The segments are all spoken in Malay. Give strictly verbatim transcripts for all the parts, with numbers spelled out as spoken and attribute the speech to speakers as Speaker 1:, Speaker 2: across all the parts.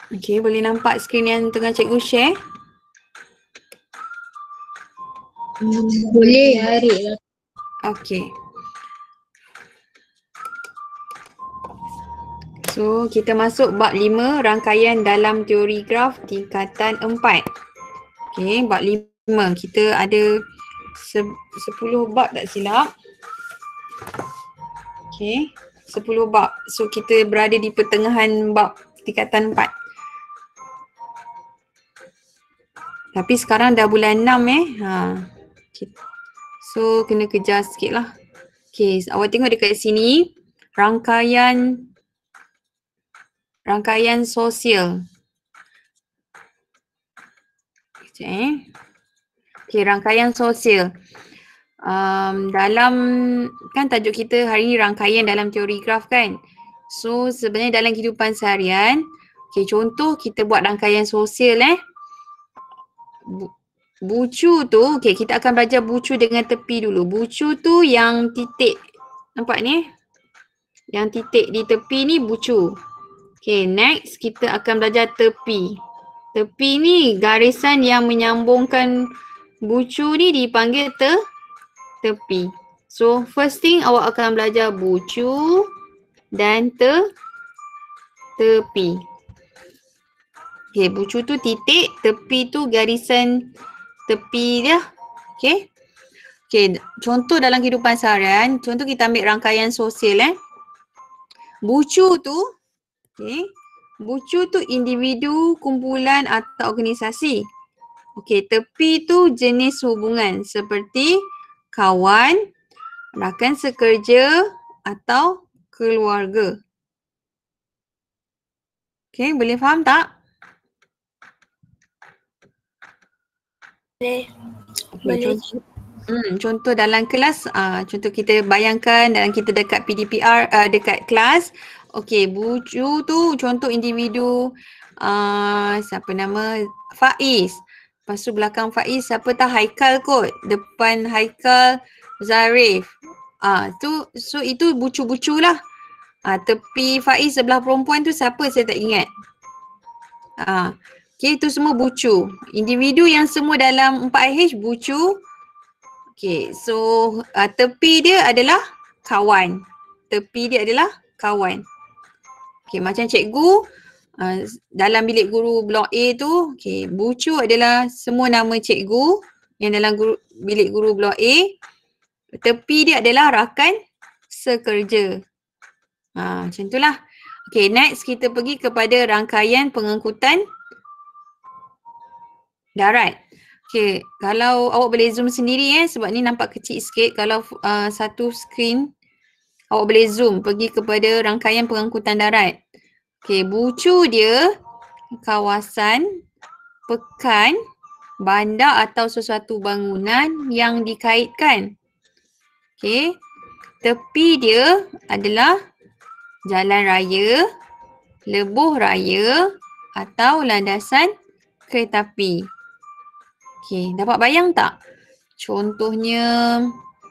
Speaker 1: Okey, boleh nampak skrin yang tengah cikgu share?
Speaker 2: Hmm, boleh, Harik lah.
Speaker 1: Okey. So, kita masuk bab lima, rangkaian dalam teori graf tingkatan empat. Okey, bab lima. Kita ada se- sepuluh bab tak silap. Okey, sepuluh bab. So, kita berada di pertengahan bab tingkatan empat. Tapi sekarang dah bulan enam eh. Ha. So, kena kejar sikit lah. Okey, awak tengok dekat sini. Rangkaian Rangkaian sosial. Sekejap eh. Okey, rangkaian sosial. Um, dalam, kan tajuk kita hari ni rangkaian dalam teori graf kan. So sebenarnya dalam kehidupan seharian, okay, contoh kita buat rangkaian sosial eh. Bu- bucu tu, okay, kita akan belajar bucu dengan tepi dulu. Bucu tu yang titik, nampak ni? Yang titik di tepi ni bucu. Okay, next kita akan belajar tepi. Tepi ni garisan yang menyambungkan bucu ni dipanggil te tepi. So first thing awak akan belajar bucu dan te tepi. Okay, bucu tu titik, tepi tu garisan tepi dia. Okay. Okay, contoh dalam kehidupan seharian, contoh kita ambil rangkaian sosial eh. Bucu tu, okay, bucu tu individu, kumpulan atau organisasi. Okey, tepi tu jenis hubungan seperti kawan, rakan sekerja atau keluarga. Okey, boleh faham tak?
Speaker 3: Boleh.
Speaker 1: Okay,
Speaker 3: Boleh.
Speaker 1: contoh, hmm, contoh dalam kelas, uh, contoh kita bayangkan dalam kita dekat P D P R, uh, dekat kelas. Okey, bucu tu contoh individu, uh, siapa nama? Faiz. Lepas tu belakang Faiz siapa tak? Haikal kot. Depan Haikal, Zarif. Ah, tu so itu bucu-bucu lah. Ah, tepi Faiz sebelah perempuan tu siapa saya tak ingat. Ah, okey, itu semua bucu. Individu yang semua dalam empat I H bucu. Okey, so uh, tepi dia adalah kawan. Tepi dia adalah kawan. Okey, macam cikgu uh, dalam bilik guru blok A tu, okey, bucu adalah semua nama cikgu yang dalam guru, bilik guru blok A. Tepi dia adalah rakan sekerja. Ha, macam itulah. Okey, next kita pergi kepada rangkaian pengangkutan darat. Okey, kalau awak boleh zoom sendiri eh sebab ni nampak kecil sikit. Kalau uh, satu skrin awak boleh zoom pergi kepada rangkaian pengangkutan darat. Okey, bucu dia kawasan, pekan, bandar atau sesuatu bangunan yang dikaitkan. Okey, tepi dia adalah jalan raya, lebuh raya atau landasan kereta api. Okey, dapat bayang tak? Contohnya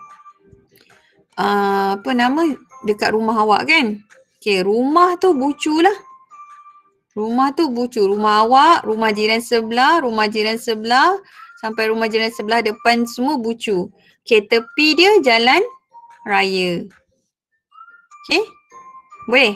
Speaker 1: uh, apa nama dekat rumah awak kan? Okey, rumah tu bucu lah. Rumah tu bucu. Rumah awak, rumah jiran sebelah, rumah jiran sebelah sampai rumah jiran sebelah depan semua bucu. Okey, tepi dia jalan raya. Okey? Boleh?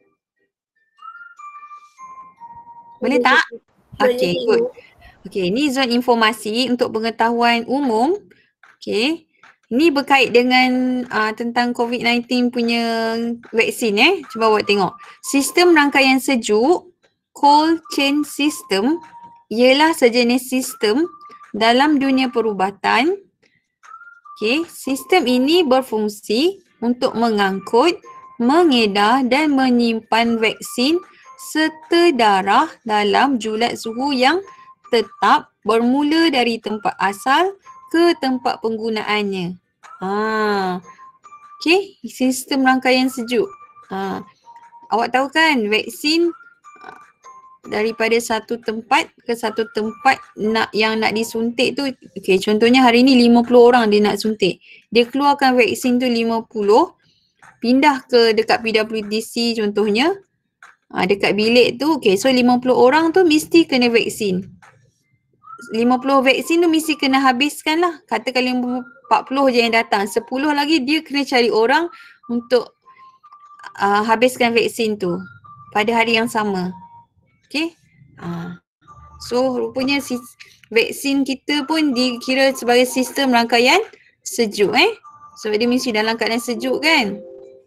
Speaker 1: Boleh tak? Okey, good. Okey, ni zon informasi untuk pengetahuan umum. Okey. Ini berkait dengan uh, tentang COVID sembilan belas punya vaksin eh. Cuba awak tengok. Sistem rangkaian sejuk, cold chain system, ialah sejenis sistem dalam dunia perubatan. Okey, sistem ini berfungsi untuk mengangkut, mengedar dan menyimpan vaksin serta darah dalam julat suhu yang tetap bermula dari tempat asal ke tempat penggunaannya. Ha. Okey, sistem rangkaian sejuk. Ha. Awak tahu kan vaksin daripada satu tempat ke satu tempat nak yang nak disuntik tu, okey, contohnya hari ni lima puluh orang dia nak suntik. Dia keluarkan vaksin tu lima puluh, pindah ke dekat P W D C contohnya. Ha, dekat bilik tu, okay, so lima puluh orang tu mesti kena vaksin. lima puluh vaksin tu mesti kena habiskan lah. Katakan lima puluh, empat puluh je yang datang. sepuluh lagi dia kena cari orang untuk uh, habiskan vaksin tu pada hari yang sama. Okay. Uh, so rupanya si, vaksin kita pun dikira sebagai sistem rangkaian sejuk eh. So dia mesti dalam keadaan sejuk kan.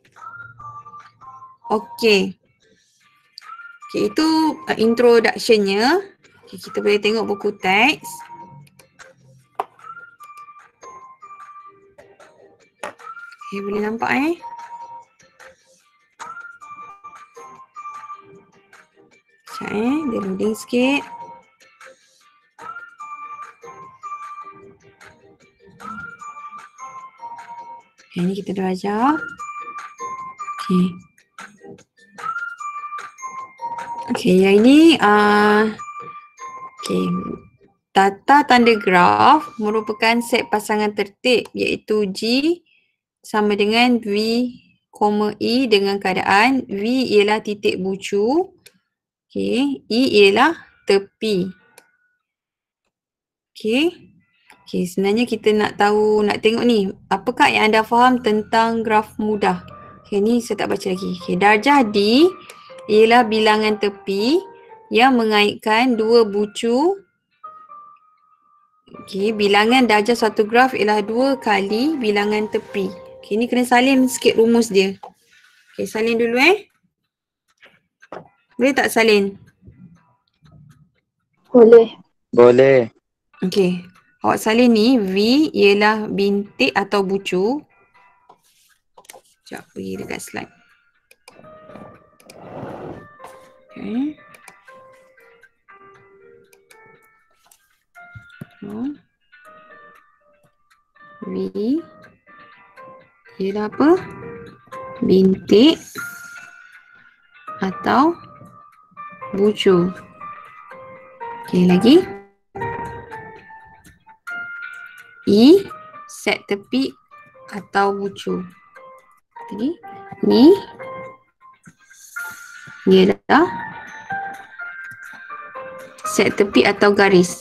Speaker 1: Okay. Okay, itu uh, introductionnya. Okay, kita boleh tengok buku teks. Okay, boleh nampak eh. Sekejap eh, dia loading sikit. Okay, ni kita dah ajar. Okay. Okay, yang ini uh, okay. Tata tanda graf merupakan set pasangan tertib iaitu G sama dengan V, E dengan keadaan V ialah titik bucu. Okay, E ialah tepi. Okay. Okay, sebenarnya kita nak tahu, nak tengok ni. Apakah yang anda faham tentang graf mudah? Okay, ni saya tak baca lagi. Okay, darjah D ialah bilangan tepi yang mengaitkan dua bucu. Okay, bilangan darjah satu graf ialah dua kali bilangan tepi. Okay, ni kena salin sikit rumus dia. Okay, salin dulu eh. Boleh tak salin?
Speaker 2: Boleh.
Speaker 4: Boleh.
Speaker 1: Okay, awak salin ni V ialah bintik atau bucu. Sekejap, pergi dekat slide. Okay. Oh. V ialah apa? Bintik atau bucu. Okay, lagi. E, set tepi atau bucu. Tadi, ni dia dah set tepi atau garis.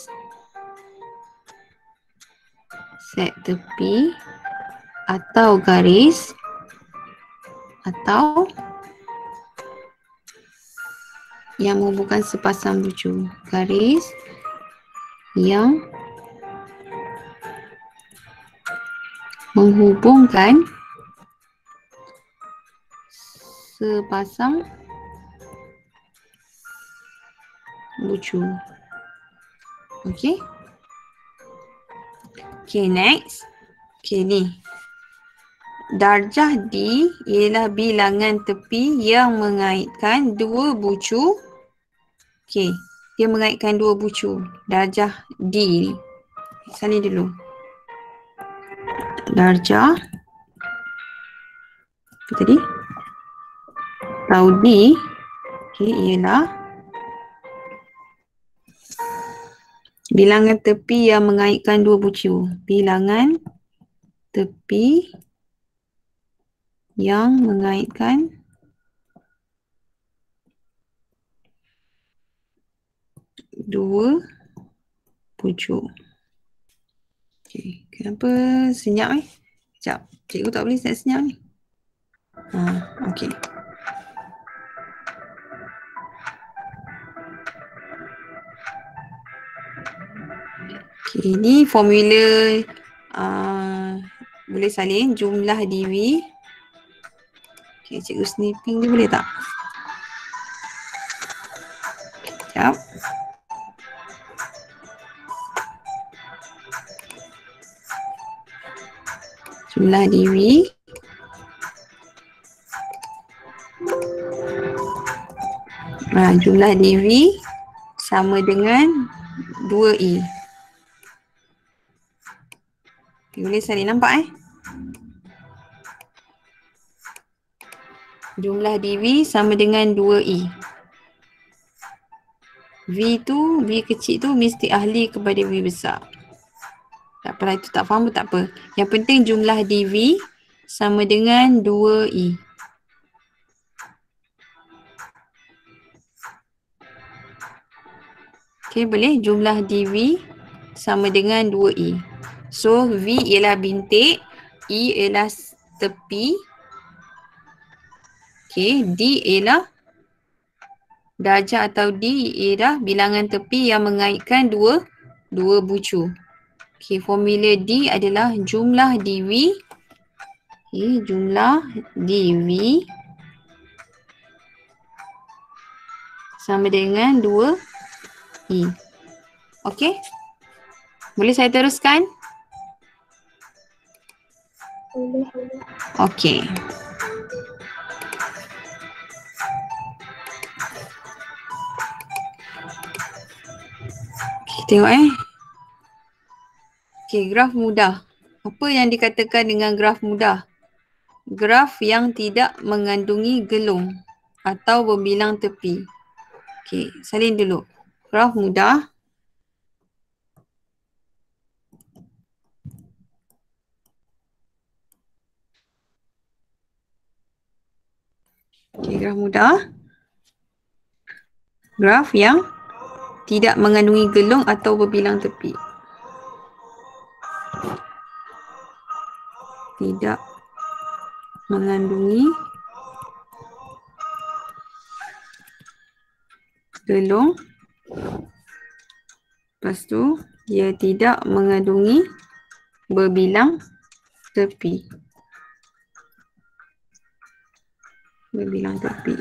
Speaker 1: Set tepi atau garis atau yang menghubungkan sepasang bucu. Garis yang menghubungkan sepasang bucu. Okay. Okay, next. Okay, ni. Darjah D ialah bilangan tepi yang mengaitkan dua bucu. Okay, dia mengaitkan dua bucu. Darjah D ni. Salin dulu. Darjah. Apa tadi? Tau D. Okay, ialah bilangan tepi yang mengaitkan dua bucu. Bilangan tepi yang mengaitkan dua bucu. Okay, kenapa senyap eh? Sekejap, cikgu tak boleh set senyap ni. Ha, okay. Okay, ni formula uh, boleh salin jumlah D V. Okay, cikgu snipping ni boleh tak? Sekejap. Jumlah D V. Nah, jumlah D V sama dengan dua E. Okay, boleh salin nampak eh? Jumlah D V sama dengan dua E. V tu, V kecil tu mesti ahli kepada V besar. Tak apalah, itu tak faham pun tak apa. Yang penting jumlah D V sama dengan dua E. Okay, boleh. Jumlah D V sama dengan dua E. So, V ialah bintik, E ialah tepi. Okay, D ialah darjah atau D ialah bilangan tepi yang mengaitkan dua dua bucu. Okay, formula D adalah jumlah D V. Okay, jumlah D V sama dengan dua E. Okay. Boleh saya teruskan?
Speaker 2: Boleh.
Speaker 1: Okay. Okay, tengok eh. Okay, graf mudah. Apa yang dikatakan dengan graf mudah? Graf yang tidak mengandungi gelung atau berbilang tepi. Okay, salin dulu. Graf mudah. Okay, graf mudah. Graf yang tidak mengandungi gelung atau berbilang tepi. Tidak mengandungi gelung. Lepas tu dia tidak mengandungi berbilang tepi. Berbilang tepi.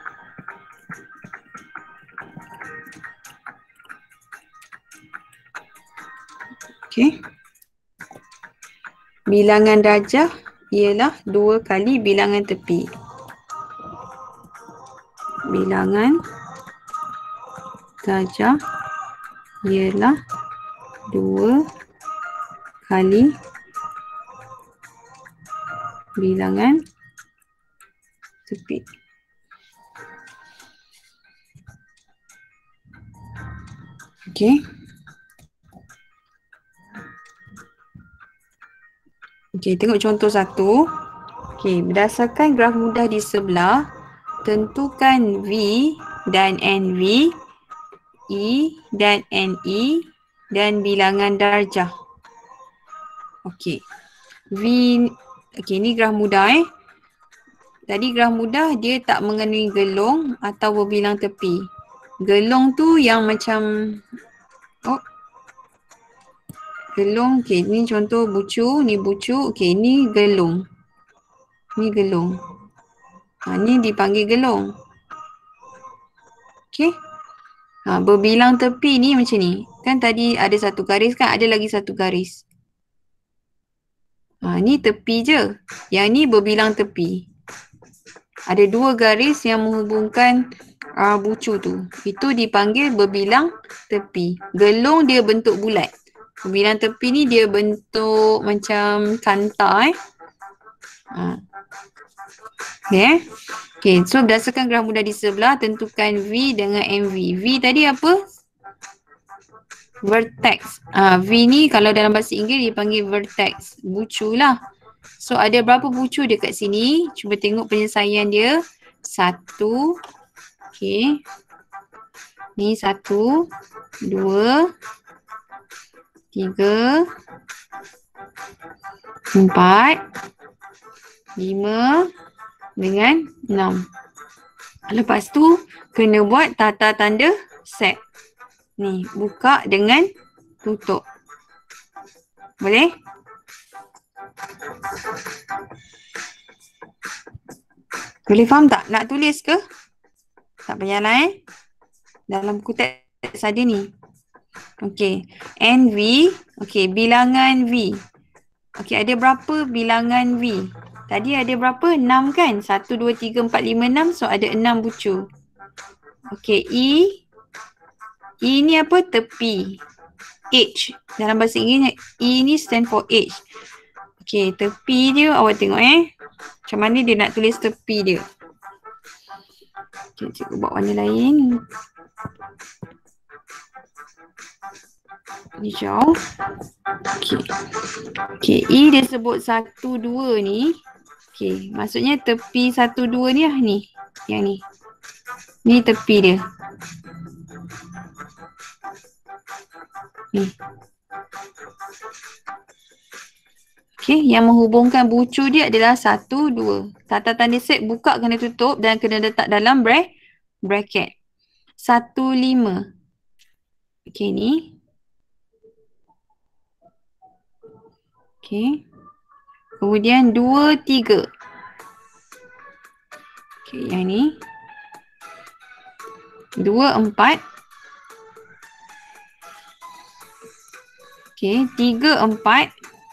Speaker 1: Okey. Bilangan darjah ialah dua kali bilangan tepi. Bilangan darjah ialah dua kali bilangan tepi. Okey. Okey, tengok contoh satu. Okey, berdasarkan graf mudah di sebelah, tentukan V dan N V, E dan N E dan bilangan darjah. Okey. V, okey, ni graf mudah eh. Tadi graf mudah dia tak mengandungi gelung atau berbilang tepi. Gelung tu yang macam, oh, gelung, okey, ni contoh bucu, ni bucu, okey, ni gelung. Ni gelung. Ha, ni dipanggil gelung. Okey. Ha, berbilang tepi ni macam ni. Kan tadi ada satu garis kan, ada lagi satu garis. Ha, ni tepi je. Yang ni berbilang tepi. Ada dua garis yang menghubungkan uh, bucu tu. Itu dipanggil berbilang tepi. Gelung dia bentuk bulat. Berbilang tepi ni dia bentuk macam kanta eh. Ha. Okay. Okay, so berdasarkan graf mudah di sebelah, tentukan V dengan M V. V tadi apa? Vertex. Ah, V ni kalau dalam bahasa Inggeris dipanggil vertex. Bucu lah. So ada berapa bucu dekat sini? Cuba tengok penyelesaian dia. Satu. Okay. Ni satu. Dua. Tiga. Empat. Lima. Dengan enam. Lepas tu kena buat tata tanda set. Ni buka dengan tutup. Boleh? Boleh faham tak? Nak tulis ke? Tak payahlah eh. Dalam buku teks ada ni. Okey. N V. Okey, bilangan V. Okey, ada berapa bilangan V? Tadi ada berapa? enam kan? satu, dua, tiga, empat, lima, enam. So ada enam bucu. Okey, E. E ni apa? Tepi. H. Dalam bahasa Inggeris, E ni stand for H. Okey, tepi dia awak tengok eh. Macam mana dia nak tulis tepi dia. Okay, cikgu buat warna lain. Hijau. Okey. Okey, E dia sebut satu, dua ni. Okey, maksudnya tepi satu, dua ni lah ni. Yang ni. Ni tepi dia. Ni. Okey, yang menghubungkan bucu dia adalah satu, dua. Tata tanda set buka kena tutup dan kena letak dalam bra bracket. Satu, lima. Okey, ni. Okey. Kemudian dua, tiga. Okey, yang ni. Dua, empat. Okey, tiga, empat.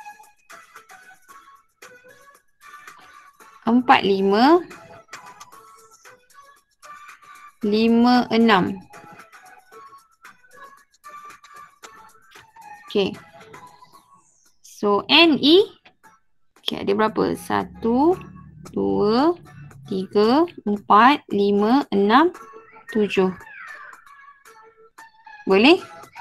Speaker 1: Empat, lima. Lima, enam. Okey. So, N E. Okey, ada berapa? Satu, dua, tiga, empat, lima, enam, tujuh. Boleh?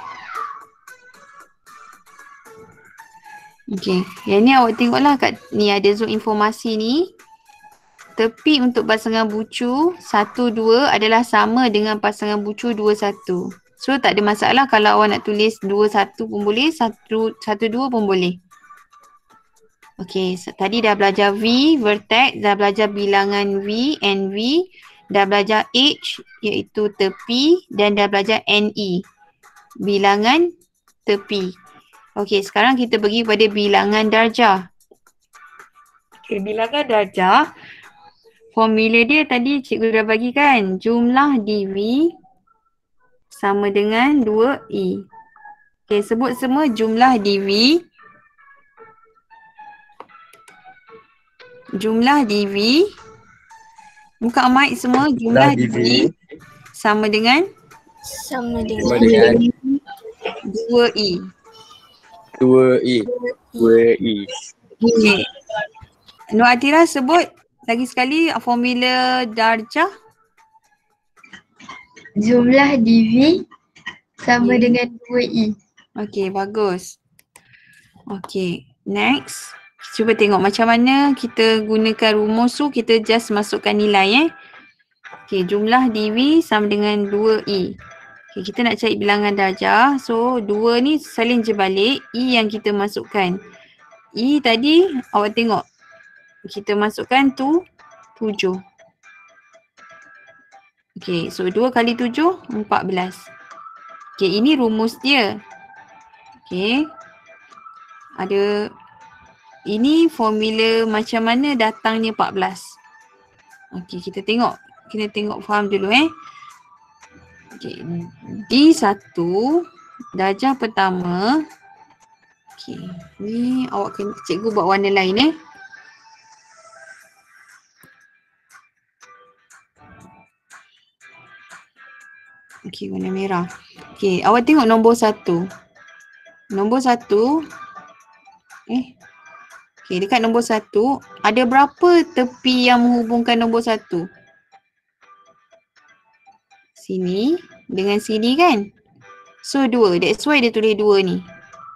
Speaker 1: Okey. Yang ni awak tengoklah kat ni ada zon informasi ni. Tepi untuk pasangan bucu satu, dua adalah sama dengan pasangan bucu dua, satu. So tak ada masalah kalau awak nak tulis dua, satu pun boleh, satu, satu, dua pun boleh. Okey, so, tadi dah belajar V, vertex, dah belajar bilangan V, N V, dah belajar H iaitu tepi dan dah belajar N E, bilangan tepi. Okey, sekarang kita pergi pada bilangan darjah. Okey, bilangan darjah. Formula dia tadi cikgu dah bagi kan. Jumlah D V sama dengan dua E. Okey, sebut semua jumlah D V. Jumlah D V. Buka mic semua. Jumlah D V sama dengan?
Speaker 3: Sama dengan
Speaker 4: Sama dengan
Speaker 1: dua E.
Speaker 4: dua E. dua E.
Speaker 1: Okey. Nur Atira sebut lagi sekali formula darjah.
Speaker 2: Jumlah D V sama
Speaker 1: Okay.
Speaker 2: dengan dua E.
Speaker 1: Okey, bagus. Okey, next. Cuba tengok macam mana kita gunakan rumus tu, kita just masukkan nilai eh. Okey, jumlah D V sama dengan dua E. Okey, kita nak cari bilangan darjah. So, dua ni saling je balik. E yang kita masukkan. E tadi awak tengok. Kita masukkan tu tujuh. Okey, so dua kali tujuh, empat belas. Okey, ini rumus dia. Okey. Ada, ini formula macam mana datangnya empat belas. Okey, kita tengok. Kita tengok faham dulu eh. Okey, D satu, darjah pertama. Okey, ni awak kena, cikgu buat warna lain eh. Okey, warna merah. Okey, awak tengok nombor satu. Nombor satu. Eh. Okey, dekat nombor satu, ada berapa tepi yang menghubungkan nombor satu? Sini dengan sini kan? So, dua. That's why dia tulis dua ni.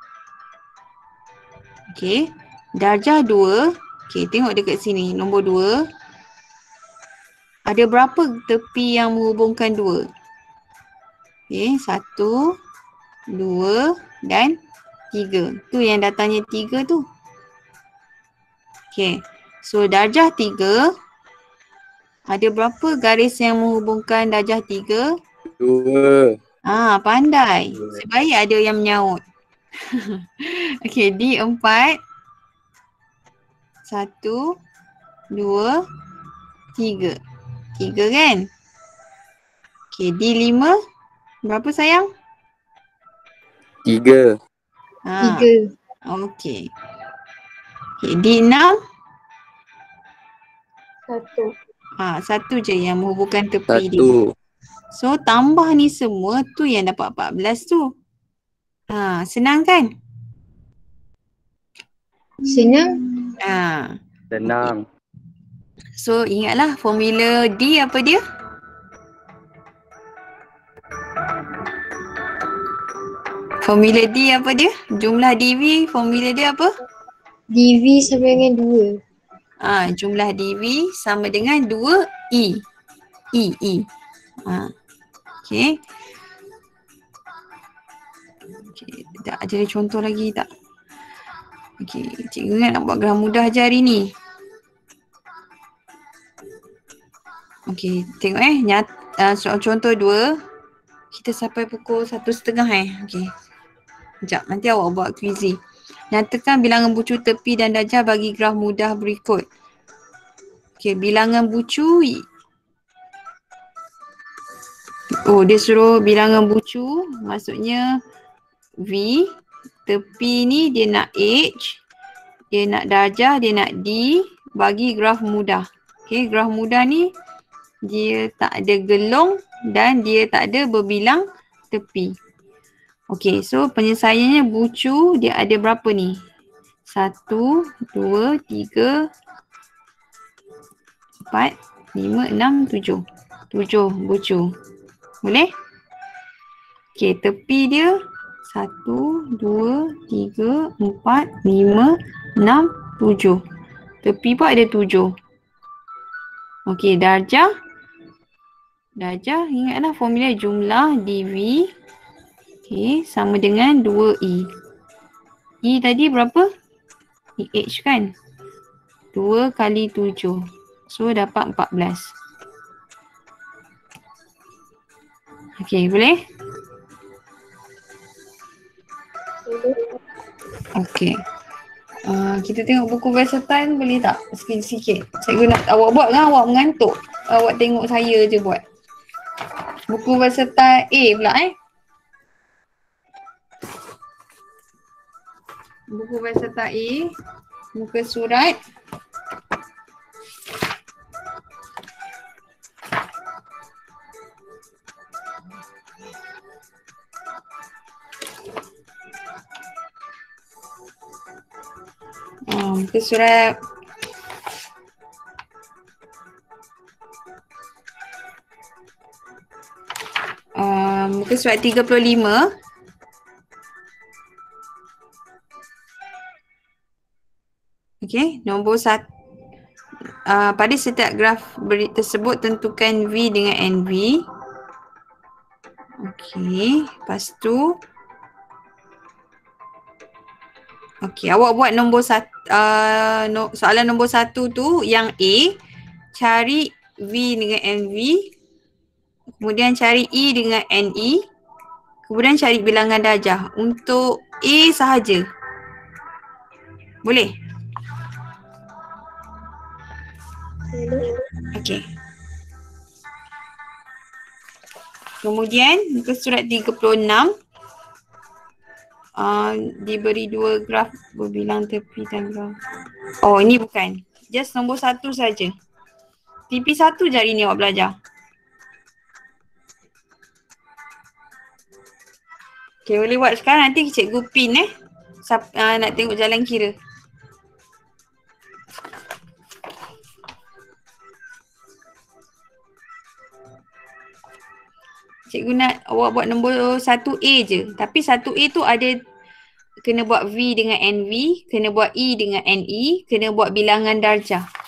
Speaker 1: Okey. Darjah dua. Okey, tengok dekat sini. Nombor dua. Ada berapa tepi yang menghubungkan dua? Okey, satu, dua dan tiga. Tu yang datangnya tiga tu. Okey, so darjah tiga. Ada berapa garis yang menghubungkan darjah tiga?
Speaker 4: Dua.
Speaker 1: Ah, pandai. Sebaik ada yang menyaut. Okey, D empat. Satu, dua, tiga. Tiga kan? Okey, D lima. Berapa sayang?
Speaker 4: Tiga.
Speaker 1: Ha,
Speaker 2: Tiga.
Speaker 1: okey. Okay, D enam.
Speaker 2: Satu.
Speaker 1: Ha, satu je yang menghubungkan tepi dia.
Speaker 4: Satu.
Speaker 1: So, tambah ni semua tu yang dapat empat belas tu. Ha, senang kan?
Speaker 2: Senang.
Speaker 1: Ha.
Speaker 4: Senang.
Speaker 1: So, ingatlah formula D apa dia? Formula D apa dia? Jumlah D V, formula dia apa?
Speaker 2: D V sama dengan dua.
Speaker 1: Ah, jumlah D V sama dengan dua E. E, E. Ah. Okey. Okay, tak jadi contoh lagi tak? Okay, cikgu ingat nak buat graf mudah je hari ni. Okay, tengok eh. Nyat, uh, soal contoh dua. Kita sampai pukul satu setengah eh. Okay. Sekejap, nanti awak buat kuizi. Nyatakan bilangan bucu tepi dan darjah bagi graf mudah berikut. Okay, bilangan bucu. Oh, dia suruh bilangan bucu. Maksudnya V. Tepi ni dia nak H. Dia nak darjah, dia nak D. Bagi graf mudah. Okay, graf mudah ni dia tak ada gelong dan dia tak ada berbilang tepi. Okay, so penyelesaiannya bucu dia ada berapa ni? Satu, dua, tiga, empat, lima, enam, tujuh. Tujuh bucu. Boleh? Okay, tepi dia satu, dua, tiga, empat, lima, enam, tujuh. Tepi pun ada tujuh. Okay, darjah. Darjah, ingatlah formula jumlah D V. Okay, sama dengan dua I. I tadi berapa? I H kan? dua kali tujuh. So, dapat empat belas. Okay, boleh? Okay. Uh, kita tengok buku Versatile boleh tak? Sikit-sikit. Cikgu nak awak buat kan awak mengantuk. Awak tengok saya je buat. Buku Versatile A pula eh. Buku Versatile A. Muka surat. Oh, muka surat. Uh, muka surat tiga puluh lima. Okey, nombor satu. Uh, pada setiap graf beri tersebut tentukan V dengan N V. Okey, lepas tu. Okey, awak buat nombor satu, uh, no, soalan nombor satu tu yang A. Cari V dengan N V. Kemudian cari I dengan N I. Kemudian cari bilangan darjah. Untuk A sahaja. Boleh? Okey. Kemudian muka surat tiga puluh enam. Uh, diberi dua graf berbilang tepi dan graf. Oh, ini bukan. Just nombor satu saja. T P satu je hari ni awak belajar. Okay, boleh buat sekarang. Nanti cikgu pin eh. Sap, uh, nak tengok jalan kira. Cikgu nak awak buat nombor satu A je. Tapi satu A tu ada kena buat V dengan N V, kena buat I dengan N I, kena buat bilangan darjah.